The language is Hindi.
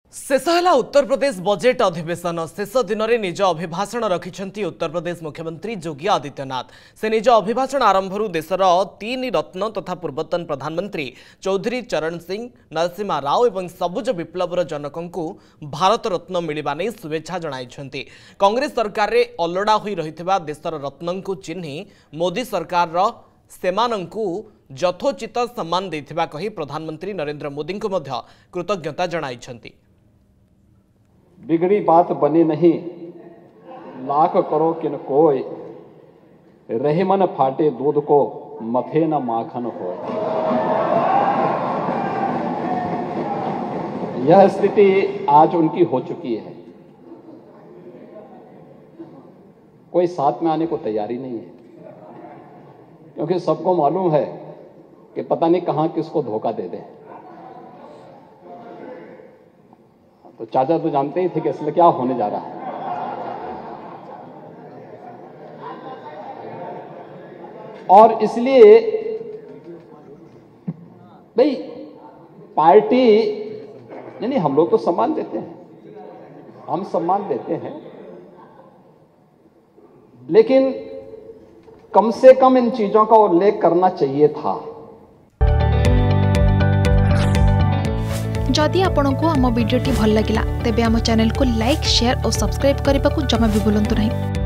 शेष है उत्तर प्रदेश बजेट अधिवेशन शेष दिन में निज अभिभाषण रखिंट उत्तर प्रदेश मुख्यमंत्री योगी आदित्यनाथ। से निज अभिभाषण आरंभ देशर तीन रत्न तथा पूर्वतन प्रधानमंत्री चौधरी चरण सिंह, नरसिम्हा राव और सबुज विप्लवर जनकों भारत रत्न मिलवा नहीं शुभेच्छा जणाइछन्ति। कांग्रेस सरकार रे अलड़ा होई रहिथिबा देशर रत्न को चिन्ही मोदी सरकार सेमानंकु यथोचित सम्मान देथिबा कही प्रधानमंत्री नरेंद्र मोदी को मध्य कृतज्ञता जणाइछन्ति। बिगड़ी बात बनी नहीं, लाख करो किन कोय, रहीमन फाटे दूध को मथे न माखन हो। यह स्थिति आज उनकी हो चुकी है। कोई साथ में आने को तैयारी नहीं है, क्योंकि सबको मालूम है कि पता नहीं कहां किसको धोखा दे दे। तो चाचा तो जानते ही थे कि इसमें क्या होने जा रहा है। और इसलिए भाई पार्टी यानी हम लोग तो सम्मान देते हैं, हम सम्मान देते हैं, लेकिन कम से कम इन चीजों का उल्लेख करना चाहिए था। जदि आपंक आम भिडी भल लगा तेब आम चैनल को लाइक, शेयर और सब्सक्राइब करने को जमा भी भूलु नहीं।